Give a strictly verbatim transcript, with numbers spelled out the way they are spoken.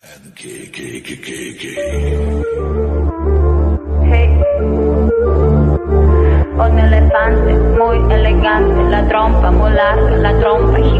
Hey. Un elefante muy elegante, la trompa muy larga, la trompa gigante.